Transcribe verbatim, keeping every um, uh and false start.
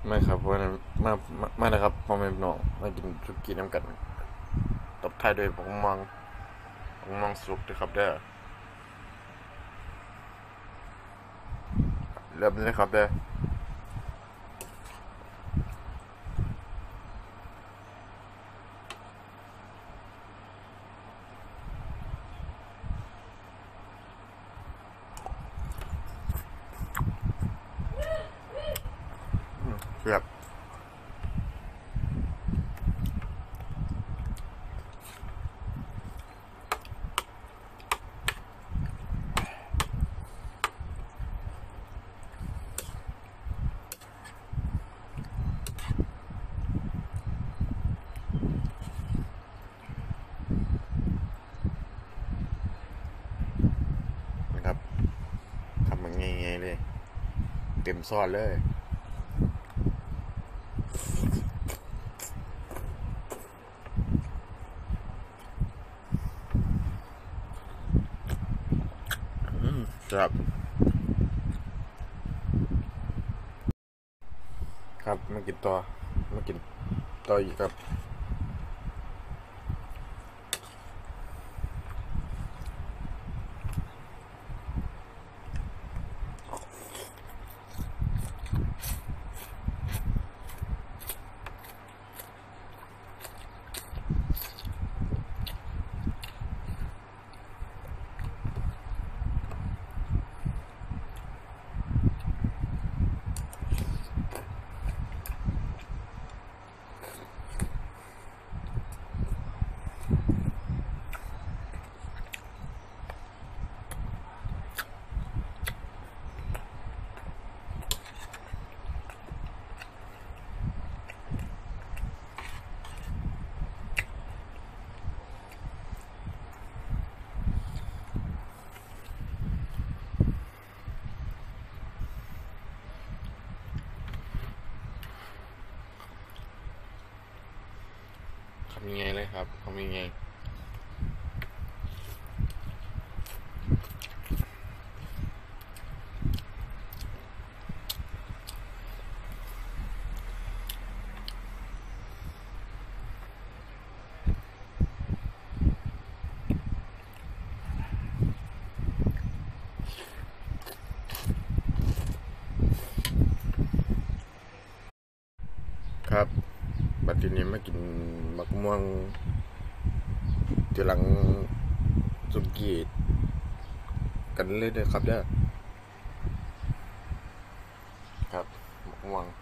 ไม่ครับเพราะนั้นมามามานะครับพ่อแม่พี่น้องมากินสุกี้น้ำกันตบท้ายด้วยผมมองผมมองสุกด้วยครับเด้อเริ่มเลยครับเด้อเรียบนะครับทำมันง่ายๆเลยเต็มซอสเลยครับครับมากินต่อมากินต่ออีกครับทำยังไงเลยครับทำยังไงครับบัดทีนี้มากินมักม่วงทีหลังสุกี้กันเลยเด้อครับเด้อครับมักม่วง